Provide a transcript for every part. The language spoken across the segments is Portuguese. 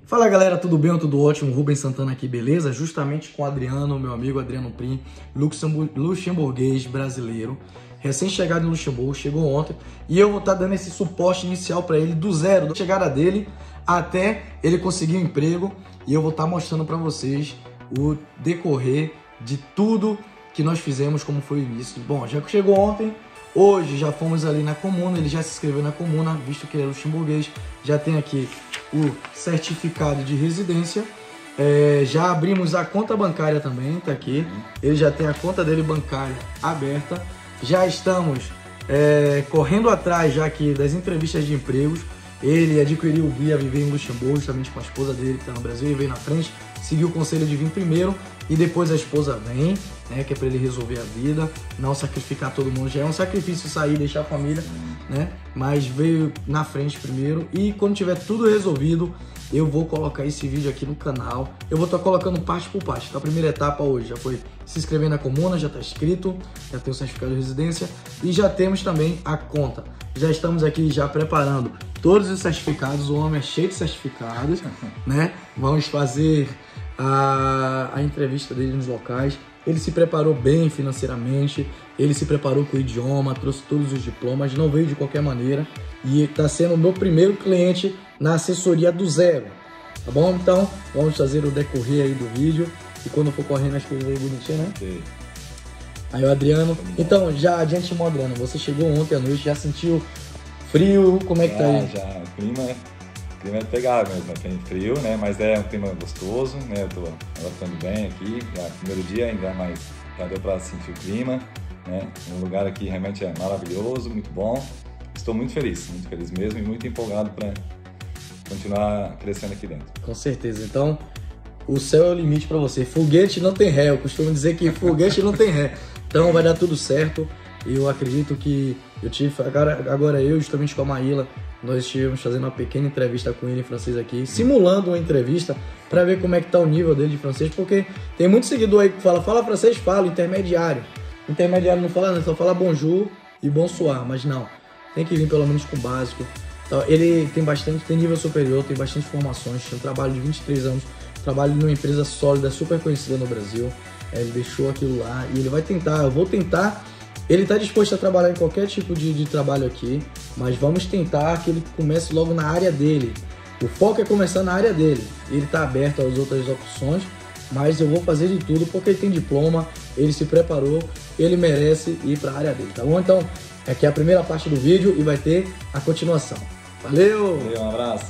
Fala galera, tudo bem ou tudo ótimo? Rubens Santana aqui, beleza? Justamente com o Adriano, meu amigo Adriano Prim, luxemburguês brasileiro, recém-chegado em Luxemburgo, chegou ontem, e eu vou estar dando esse suporte inicial para ele do zero, da chegada dele até ele conseguir um emprego, e eu vou estar mostrando para vocês o decorrer de tudo que nós fizemos, como foi o início. Bom, já que chegou ontem, hoje já fomos ali na comuna, ele já se inscreveu na comuna, visto que ele é luxemburguês, já tem aqui o certificado de residência, já abrimos a conta bancária também, tá aqui, ele já tem a conta dele bancária aberta, já estamos correndo atrás já aqui das entrevistas de empregos. Ele adquiriu o guia Viver em Luxemburgo, justamente com a esposa dele que está no Brasil, e veio na frente, seguiu o conselho de vir primeiro e depois a esposa vem, né, que é para ele resolver a vida, não sacrificar todo mundo. Já é um sacrifício sair, deixar a família, né, mas veio na frente primeiro. E quando tiver tudo resolvido, eu vou colocar esse vídeo aqui no canal. Eu vou estar colocando parte por parte. Então a primeira etapa hoje já foi se inscrever na comuna, já está inscrito, já tem o certificado de residência e já temos também a conta. Já estamos aqui já preparando todos os certificados, o homem é cheio de certificados, né? Vamos fazer a entrevista dele nos locais. Ele se preparou bem financeiramente, ele se preparou com o idioma, trouxe todos os diplomas, não veio de qualquer maneira e está sendo o meu primeiro cliente na assessoria do zero, tá bom? Então, vamos fazer o decorrer aí do vídeo e quando for correndo as coisas aí bonitinhas, né? Okay. Aí o Adriano, então já de antemão, Adriano, você chegou ontem à noite, já sentiu frio? Como é que tá aí? Já, o clima é pegável mesmo, tem frio, né? Mas é um clima gostoso, né? Eu tô adaptando bem aqui, já primeiro dia ainda mais, já deu pra sentir o clima, né? Um lugar aqui realmente é maravilhoso, muito bom. Estou muito feliz mesmo e muito empolgado para continuar crescendo aqui dentro. Com certeza, então o céu é o limite para você. Foguete não tem ré, eu costumo dizer que foguete não tem ré. Então vai dar tudo certo. Eu acredito que eu tive, agora eu justamente com a Maíla, nós estivemos fazendo uma pequena entrevista com ele em francês aqui, simulando uma entrevista para ver como é que tá o nível dele de francês, porque tem muito seguidor aí que fala francês, fala intermediário. Intermediário não fala, não, só fala bonjour e bonsoir, mas não, tem que vir pelo menos com o básico. Então, ele tem nível superior, tem bastante formações, tem um trabalho de 23 anos, trabalha numa empresa sólida, super conhecida no Brasil. Ele deixou aquilo lá e ele vai tentar, eu vou tentar. Ele está disposto a trabalhar em qualquer tipo de trabalho aqui, mas vamos tentar que ele comece logo na área dele. O foco é começar na área dele. Ele está aberto às outras opções, mas eu vou fazer de tudo porque ele tem diploma, ele se preparou, ele merece ir para a área dele, tá bom? Então, aqui é a primeira parte do vídeo e vai ter a continuação. Valeu! Valeu, um abraço!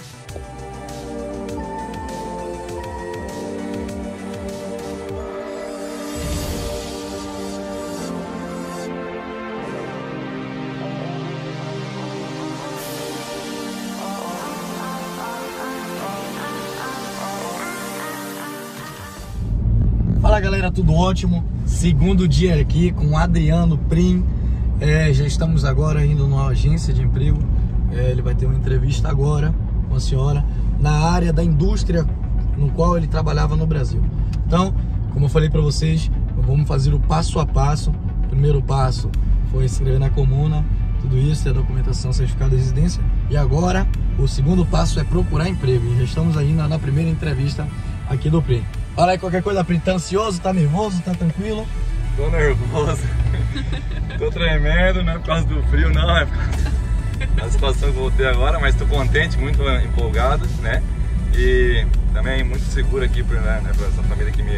Fala galera, tudo ótimo? Segundo dia aqui com o Adriano Prim. Já estamos agora indo numa agência de emprego. Ele vai ter uma entrevista agora com a senhora na área da indústria no qual ele trabalhava no Brasil. Então, como eu falei para vocês, vamos fazer o passo a passo. O primeiro passo foi se inscrever na comuna, tudo isso, ter a documentação, certificado de residência. E agora, o segundo passo é procurar emprego. E já estamos aí na primeira entrevista aqui do Prim. Fala aí qualquer coisa, Prim. Tá ansioso? Tá nervoso? Tá tranquilo? Tô nervoso. Tô tremendo, não é por causa do frio, não. É por causa da situação que eu voltei agora, mas tô contente, muito empolgado, né? E também muito seguro aqui por essa família que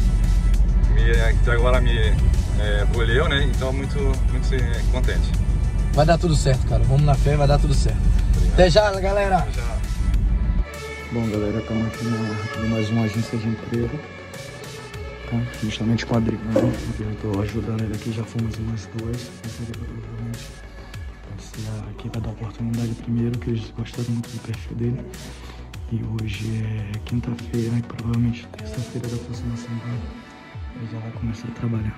agora me acolheu, né? Então muito contente. Vai dar tudo certo, cara. Vamos na fé, vai dar tudo certo. Obrigado. Até já, galera! Até já. Bom, galera, estamos aqui em mais uma agência de emprego, tá? Justamente com o Adriano, eu estou ajudando ele aqui, já fomos em umas duas, provavelmente aqui vai dar oportunidade primeiro, que eles gostaram muito do perfil dele, e hoje é quinta-feira, e provavelmente terça-feira da próxima semana ele já vai começar a trabalhar.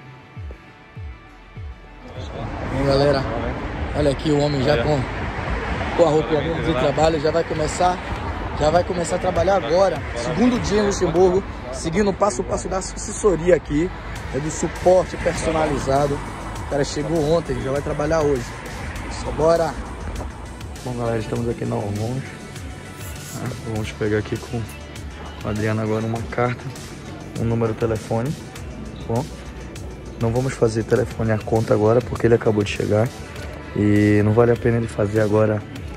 Bom, galera, olha aqui o homem já com a roupa de trabalho, já vai começar a trabalhar agora, segundo dia em Luxemburgo, seguindo o passo a passo da assessoria aqui, do suporte personalizado. O cara chegou ontem, já vai trabalhar hoje. Só bora! Bom, galera, estamos aqui na Ormond. Vamos pegar aqui com o Adriano agora uma carta, um número de telefone. Bom, não vamos fazer telefone à conta agora porque ele acabou de chegar e não vale a pena ele fazer agora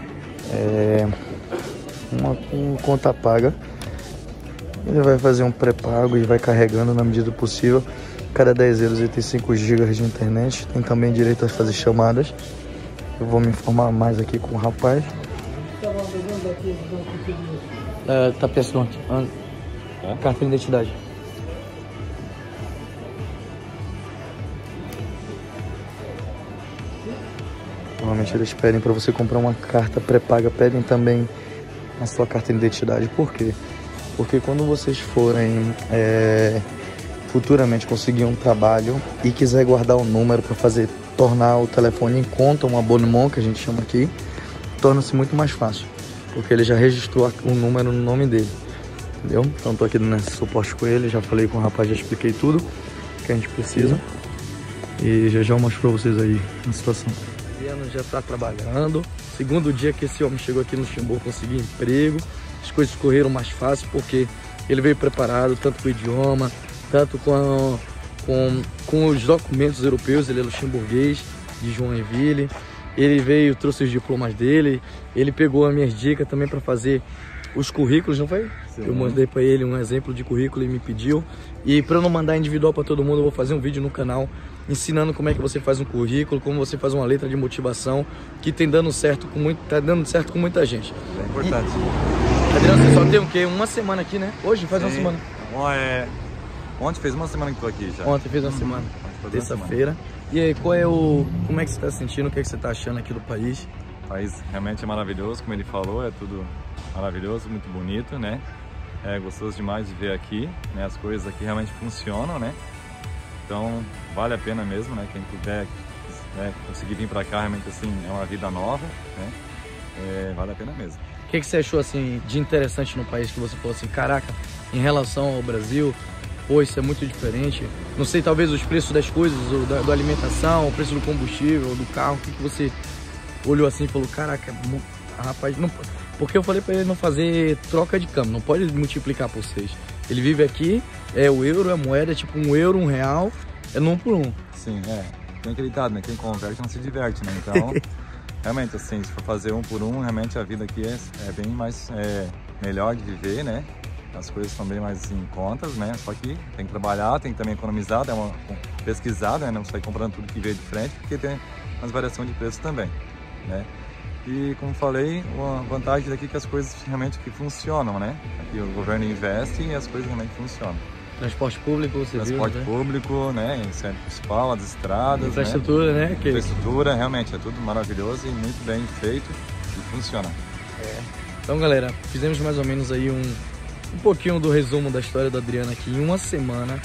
uma conta paga. Ele vai fazer um pré-pago e vai carregando na medida do possível. Cada 10 euros ele tem 5 GB de internet, tem também direito a fazer chamadas. Eu vou me informar mais aqui com o rapaz. Tá pessoa aqui. Carta de identidade. Normalmente eles pedem para você comprar uma carta pré-paga, pedem também a sua carta de identidade. Por quê? Porque quando vocês forem futuramente conseguir um trabalho e quiser guardar o número para tornar o telefone em conta, um abonnement que a gente chama aqui, torna-se muito mais fácil, porque ele já registrou o número no nome dele, entendeu? Então tô aqui nesse suporte com ele, já falei com o rapaz, já expliquei tudo que a gente precisa e já eu mostro para vocês aí a situação. O Adriano já tá trabalhando, segundo dia que esse homem chegou aqui no Luxemburgo, conseguiu emprego, as coisas correram mais fácil porque ele veio preparado tanto com o idioma, tanto com os documentos europeus. Ele é luxemburguês de Joinville, ele veio, trouxe os diplomas dele, ele pegou as minhas dicas também para fazer os currículos, não foi? Sim. Eu mandei para ele um exemplo de currículo e me pediu, e para eu não mandar individual para todo mundo, eu vou fazer um vídeo no canal ensinando como é que você faz um currículo, como você faz uma letra de motivação, que tá dando certo com muita gente. É importante. Adriano, você só tem o quê? Uma semana aqui, né? Hoje faz uma semana. Ontem fez uma semana que tô aqui já. Ontem fez uma semana. Terça-feira. E aí, como é que você tá sentindo? O que é que você tá achando aqui do país? O país realmente é maravilhoso, como ele falou, é tudo maravilhoso, muito bonito, né? É gostoso demais de ver aqui, né? As coisas aqui realmente funcionam, né? Então, vale a pena mesmo, né? Quem puder conseguir vir pra cá, realmente assim, é uma vida nova, né? Vale a pena mesmo. O que você achou, assim, de interessante no país, que você falou assim, caraca, em relação ao Brasil, pô, isso é muito diferente? Não sei, talvez os preços das coisas, da alimentação, o preço do combustível, do carro, o que você olhou assim e falou, caraca, rapaz, não... Porque eu falei pra ele não fazer troca de câmbio, não pode multiplicar por 6. Ele vive aqui, o euro, a moeda é tipo €1, R$1, é no 1 por 1. Sim, tem aquele ditado, né? Quem converte não se diverte, né? Então, realmente, assim, se for fazer 1 por 1, realmente a vida aqui é bem mais melhor de viver, né? As coisas são bem mais em contas, né? Só que tem que trabalhar, tem que também economizar, dar uma pesquisada, né? Não sair comprando tudo que veio de frente, porque tem umas variações de preço também, né? E como falei, uma vantagem daqui é que as coisas realmente que funcionam, né? Aqui o governo investe e as coisas realmente funcionam. Transporte público, você viu, Transporte público, né? Em centro principal, as estradas, infraestrutura, né? Infraestrutura, realmente, é tudo maravilhoso e muito bem feito e funciona. Então, galera, fizemos mais ou menos aí um pouquinho do resumo da história do Adriano aqui em uma semana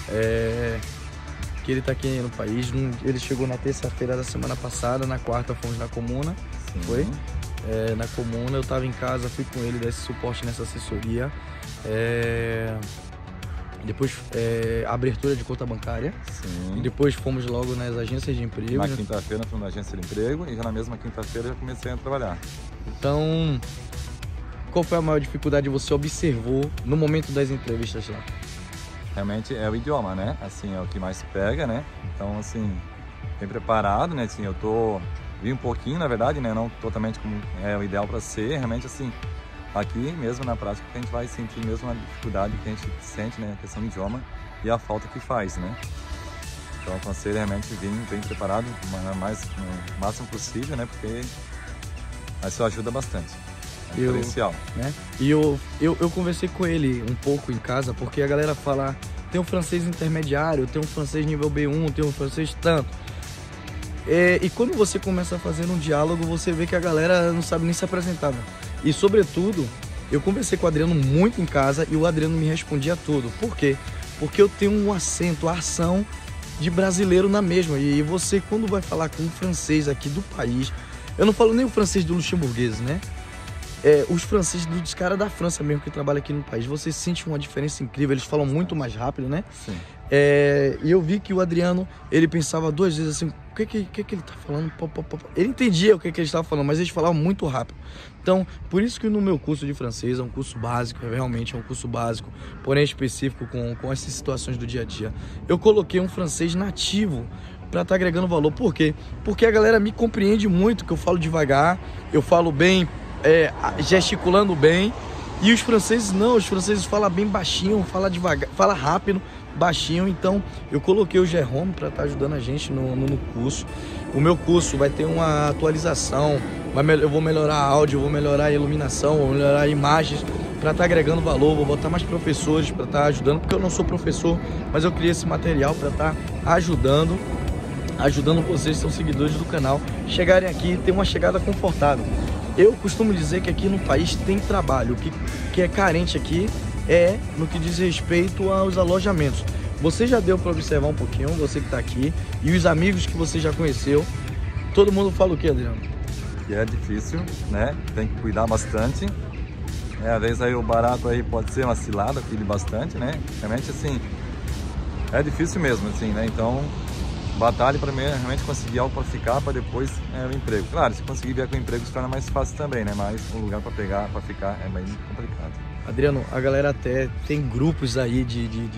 que ele tá aqui no país. Ele chegou na terça-feira da semana passada, na quarta fomos na Comuna. Sim. Foi? Na Comuna, eu tava em casa, fui com ele dar esse suporte nessa assessoria. Depois abertura de conta bancária. Sim. E depois fomos logo nas agências de emprego. Na quinta-feira fomos na agência de emprego e já na mesma quinta-feira já comecei a trabalhar. Então, qual foi a maior dificuldade que você observou no momento das entrevistas lá? Realmente é o idioma, né? Assim, é o que mais pega, né? Então, assim, bem preparado, né? Assim, vi um pouquinho, na verdade, né? Não totalmente como é o ideal para ser. Realmente, assim, aqui mesmo na prática que a gente vai sentir mesmo a dificuldade que a gente sente, né? A questão do idioma e a falta que faz, né? Então, eu aconselho realmente vir bem preparado, o máximo possível, né? Porque isso ajuda bastante. É diferencial. Né? E eu conversei com ele um pouco em casa, porque a galera fala, tem um francês intermediário, tem um francês nível B1, tem um francês tanto. E quando você começa a fazer um diálogo, você vê que a galera não sabe nem se apresentar. Né? E sobretudo, eu conversei com o Adriano muito em casa e o Adriano me respondia tudo. Por quê? Porque eu tenho um acento, a ação de brasileiro na mesma. E você, quando vai falar com um francês aqui do país, eu não falo nem o francês do luxemburguês, né? Os franceses dos caras da França mesmo que trabalham aqui no país, você sente uma diferença incrível, eles falam muito mais rápido, né? Sim. E eu vi que o Adriano, ele pensava 2 vezes assim, ele tá falando? Ele entendia o que ele estava falando, mas eles falavam muito rápido. Então, por isso que no meu curso de francês é um curso básico, realmente é um curso básico, porém específico com essas situações do dia a dia. Eu coloquei um francês nativo para estar agregando valor. Por quê? Porque a galera me compreende muito, que eu falo devagar, eu falo bem, gesticulando bem, e os franceses não, os franceses falam bem baixinho, falam devagar, falam rápido, baixinho. Então eu coloquei o Jerome para estar ajudando a gente no curso. O meu curso vai ter uma atualização, eu vou melhorar áudio, vou melhorar a iluminação, vou melhorar imagens para estar agregando valor, vou botar mais professores para estar ajudando, porque eu não sou professor, mas eu criei esse material para estar ajudando vocês que são seguidores do canal, chegarem aqui e ter uma chegada confortável. Eu costumo dizer que aqui no país tem trabalho, o que é carente aqui é no que diz respeito aos alojamentos. Você já deu para observar um pouquinho, você que está aqui, e os amigos que você já conheceu, todo mundo fala o que, Adriano? Que é difícil, né? Tem que cuidar bastante. Às vezes aí o barato aí pode ser uma cilada, cuide bastante, né? Realmente assim, é difícil mesmo, assim, né? Então, batalhe para realmente conseguir algo para ficar, para depois o emprego. Claro, se conseguir vir com o emprego se torna mais fácil também, né? Mas um lugar para pegar, para ficar é bem complicado. Adriano, a galera até tem grupos aí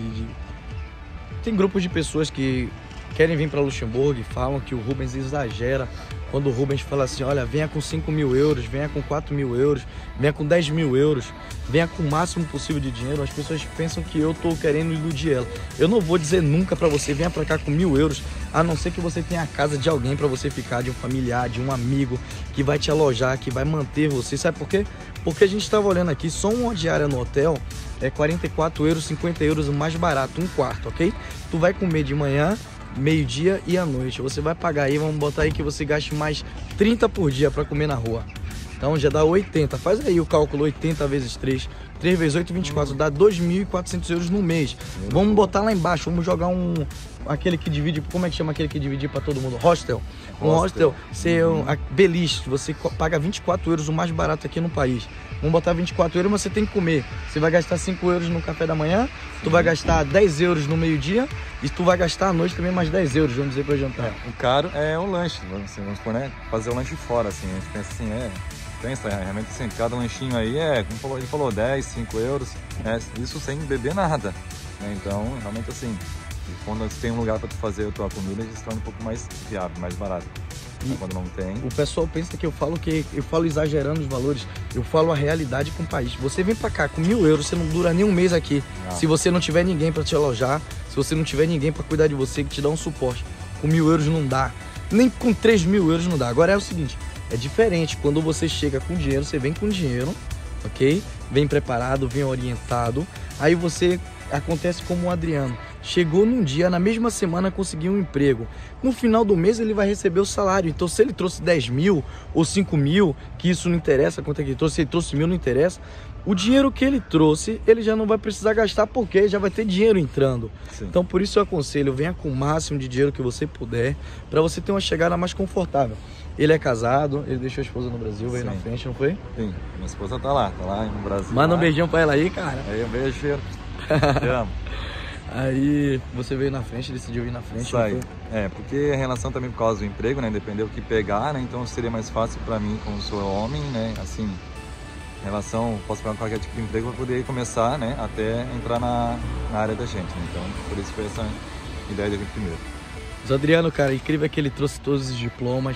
tem grupos de pessoas que querem vir para Luxemburgo e falam que o Rubens exagera quando o Rubens fala assim, olha, venha com 5 mil euros, venha com 4 mil euros, venha com 10 mil euros, venha com o máximo possível de dinheiro. As pessoas pensam que eu tô querendo iludir ela. Eu não vou dizer nunca para você, venha para cá com 1.000 euros, a não ser que você tenha a casa de alguém para você ficar, de um familiar, de um amigo que vai te alojar, que vai manter você. Sabe por quê? Porque a gente estava olhando aqui, só uma diária no hotel é 44 euros, 50 euros o mais barato, um quarto, ok? Tu vai comer de manhã, meio-dia e à noite. Você vai pagar aí, vamos botar aí que você gaste mais 30 por dia para comer na rua. Então já dá 80. Faz aí o cálculo, 80 vezes 3. 3 vezes 8, 24. Dá 2.400 euros no mês. Vamos botar lá embaixo, vamos jogar aquele que divide, como é que chama aquele que divide para todo mundo? Hostel. Um hostel, beliche, você paga 24 euros, o mais barato aqui no país. Vamos botar 24 euros, mas você tem que comer. Você vai gastar 5 euros no café da manhã, tu vai gastar 10 euros no meio-dia e tu vai gastar à noite também mais 10 euros, vamos dizer, para jantar. O caro é o lanche, assim, vamos supor, né? Fazer o lanche fora, assim, a gente pensa assim, pensa realmente assim, cada lanchinho aí como ele falou, 10, 5 euros, isso sem beber nada, né? Então, realmente assim, quando você tem um lugar para tu fazer a tua comida, isso se torna um pouco mais viável, mais barato. E quando não tem... O pessoal pensa que eu falo exagerando os valores, eu falo a realidade com o país. Você vem pra cá com 1.000 euros, você não dura nem um mês aqui. Se você não tiver ninguém para te alojar, se você não tiver ninguém para cuidar de você, que te dá um suporte, com 1.000 euros não dá, nem com 3.000 euros não dá. Agora é o seguinte, é diferente, quando você chega com dinheiro, você vem com dinheiro, ok? Vem preparado, vem orientado, aí você acontece como o Adriano. Chegou num dia, na mesma semana conseguiu um emprego. No final do mês ele vai receber o salário. Então se ele trouxe 10 mil ou 5 mil, que isso não interessa quanto é que ele trouxe, se ele trouxe 1.000 não interessa. O dinheiro que ele trouxe, ele já não vai precisar gastar porque já vai ter dinheiro entrando. Sim. Então por isso eu aconselho, venha com o máximo de dinheiro que você puder, para você ter uma chegada mais confortável. Ele é casado, ele deixou a esposa no Brasil, veio na frente, não foi? Sim, minha esposa tá lá no Brasil. Manda um beijinho pra ela aí, cara. Aí um beijo, cheiro. Te amo. Aí você veio na frente, decidiu ir na frente. Isso aí. Porque a relação também por causa do emprego, né? Dependeu do que pegar, né? Então seria mais fácil pra mim, como sou homem, né? Assim, relação, posso pegar qualquer tipo de emprego para poder começar, né? Até entrar na área da gente, né? Então, por isso foi essa ideia de vir primeiro. Mas Adriano, cara, incrível é que ele trouxe todos os diplomas.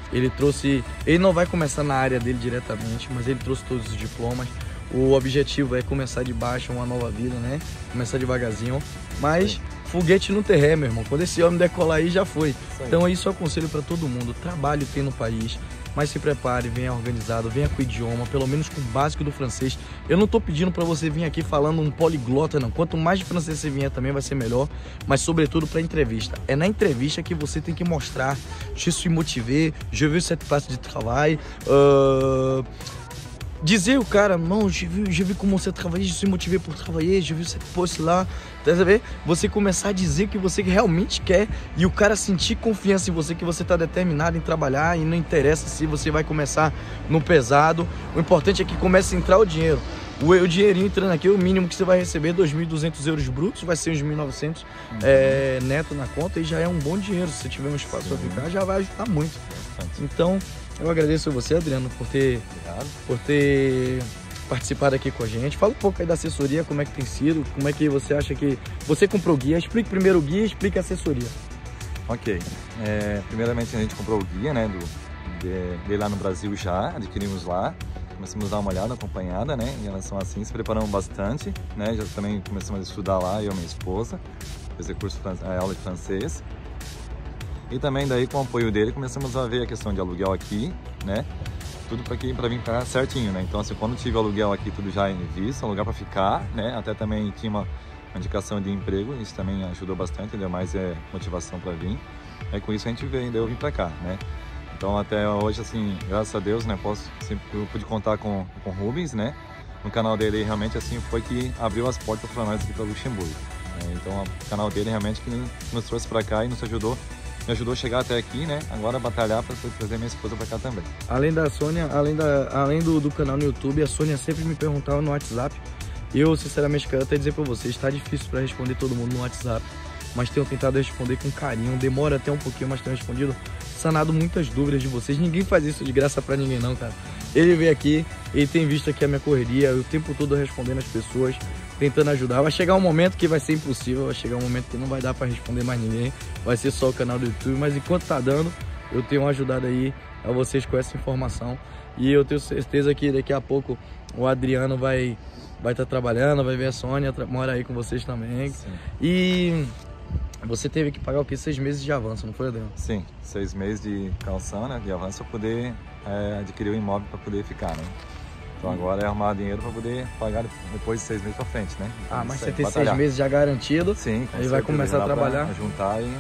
Ele não vai começar na área dele diretamente, mas ele trouxe todos os diplomas. O objetivo é começar de baixo, uma nova vida, né? Começar devagarzinho. Mas foguete no terreno, meu irmão. Quando esse homem decolar aí, já foi. Então isso eu aconselho para todo mundo. Trabalho tem no país, mas se prepare, venha organizado, venha com o idioma, pelo menos com o básico do francês. Eu não tô pedindo para você vir aqui falando um poliglota, não. Quanto mais de francês você vier também vai ser melhor, mas sobretudo para entrevista. É na entrevista que você tem que mostrar: je suis motivé, je veux cette place de travail. Dizer o cara, não, je vu como você trabalha, je suis motivé pour travailler, je vu cette poste lá, tá vendo? Você começar a dizer que você realmente quer e o cara sentir confiança em você, que você tá determinado em trabalhar e não interessa se você vai começar no pesado. O importante é que comece a entrar o dinheiro. o dinheirinho entrando aqui, o mínimo que você vai receber, 2.200 euros brutos, vai ser uns 1.900 neto na conta, e já é um bom dinheiro. Se você tiver um espaço para ficar, já vai ajudar muito. Então, eu agradeço a você, Adriano, por ter participado aqui com a gente. Fala um pouco aí da assessoria, como é que tem sido, como é que você acha que... Você comprou o guia, explique primeiro o guia, explique a assessoria. Ok, primeiramente a gente comprou o guia, né, de lá no Brasil já, adquirimos lá, começamos a dar uma olhada, acompanhada, né, em relação assim, se preparamos bastante, né, já também começamos a estudar lá, eu e minha esposa, fazer aula de francês, e também daí com o apoio dele começamos a ver a questão de aluguel aqui, né, tudo para vir para certinho, né, então assim, quando tive aluguel aqui tudo já em vista, um lugar para ficar, né, até também tinha uma indicação de emprego, isso também ajudou bastante, deu mais motivação para vir. Aí com isso a gente veio, eu vim para cá, né? Então até hoje, assim, graças a Deus, né, eu pude contar com o Rubens, né? No canal dele realmente assim foi que abriu as portas para nós aqui para Luxemburgo. Né? Então o canal dele realmente que nos trouxe para cá e me ajudou a chegar até aqui, né? Agora batalhar para trazer minha esposa para cá também. Além da Sônia, além do canal no YouTube, a Sônia sempre me perguntava no WhatsApp. Eu, sinceramente, quero até dizer pra vocês, está difícil para responder todo mundo no WhatsApp, mas tenho tentado responder com carinho, demora até um pouquinho, mas tenho respondido, sanado muitas dúvidas de vocês. Ninguém faz isso de graça pra ninguém não, cara. Ele veio aqui, ele tem visto aqui a minha correria, eu o tempo todo respondendo as pessoas, tentando ajudar. Vai chegar um momento que vai ser impossível, vai chegar um momento que não vai dar pra responder mais ninguém, vai ser só o canal do YouTube, mas enquanto tá dando, eu tenho ajudado aí a vocês com essa informação, e eu tenho certeza que daqui a pouco o Adriano vai estar trabalhando, vai ver a Sônia, mora aí com vocês também. Sim. E você teve que pagar o quê? 6 meses de avanço, não foi, Adriano? Sim, 6 meses de calção, né, de avanço para poder adquirir o imóvel para poder ficar, né? Então agora é arrumar dinheiro para poder pagar depois de 6 meses para frente, né? Então, mas você tem 6 meses já garantido, sim, aí vai começar a trabalhar. Juntar e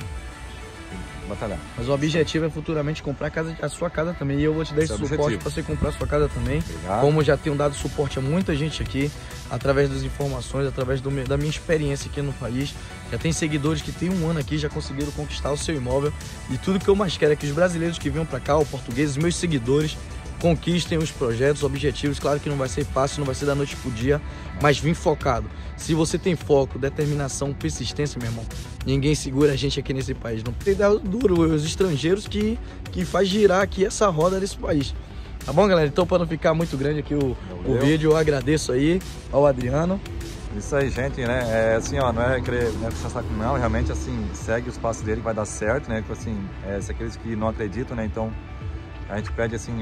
batalhar. Mas o objetivo é futuramente comprar a sua casa também. E eu vou te dar esse suporte para você comprar a sua casa também. Obrigado. Como já tenho dado suporte a muita gente aqui, através das informações, através da minha experiência aqui no país. Já tem seguidores que tem 1 ano aqui, já conseguiram conquistar o seu imóvel. E tudo que eu mais quero é que os brasileiros que venham para cá, os portugueses, meus seguidores, conquistem os projetos, os objetivos. Claro que não vai ser fácil, não vai ser da noite pro dia, mas vim focado. Se você tem foco, determinação, persistência, meu irmão, ninguém segura a gente aqui nesse país. Não tem dado duro, os estrangeiros que faz girar aqui essa roda desse país. Tá bom, galera? Então, para não ficar muito grande aqui o vídeo, eu agradeço aí ao Adriano. Isso aí, gente, né? Assim, ó, não é querer pensar que não, realmente, assim, segue os passos dele que vai dar certo, né? Assim, se aqueles que não acreditam, né? Então, a gente pede assim,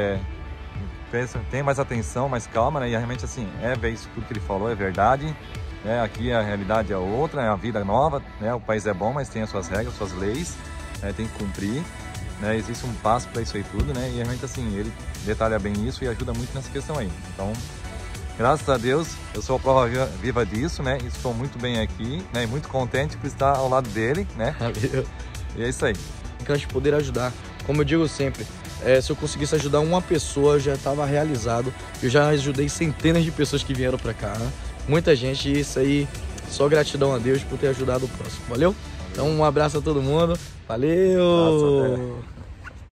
tem mais atenção, mais calma, né? E realmente assim, ver isso tudo que ele falou, é verdade. Né? Aqui a realidade é outra, é a vida nova, né? O país é bom, mas tem as suas regras, suas leis, né? Tem que cumprir. Né? Existe um passo para isso aí tudo, né? E realmente assim, ele detalha bem isso e ajuda muito nessa questão aí. Então, graças a Deus, eu sou a prova viva disso, né? E estou muito bem aqui, né? E muito contente por estar ao lado dele, né? Valeu. E é isso aí. Que a gente poder ajudar. Como eu digo sempre, se eu conseguisse ajudar uma pessoa, eu já estava realizado. Eu já ajudei centenas de pessoas que vieram para cá, né? Muita gente, e isso aí, só gratidão a Deus por ter ajudado o próximo. Valeu? Então um abraço a todo mundo. Valeu!